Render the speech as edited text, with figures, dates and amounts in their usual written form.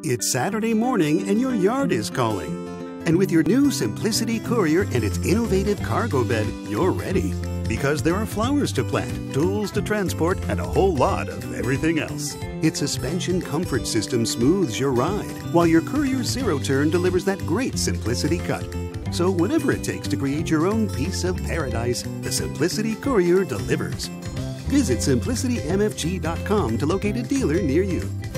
It's Saturday morning and your yard is calling. And with your new Simplicity Courier and its innovative cargo bed, you're ready. Because there are flowers to plant, tools to transport, and a whole lot of everything else. Its suspension comfort system smooths your ride, while your Courier Zero Turn delivers that great simplicity cut. So whatever it takes to create your own piece of paradise, the Simplicity Courier delivers. Visit simplicitymfg.com to locate a dealer near you.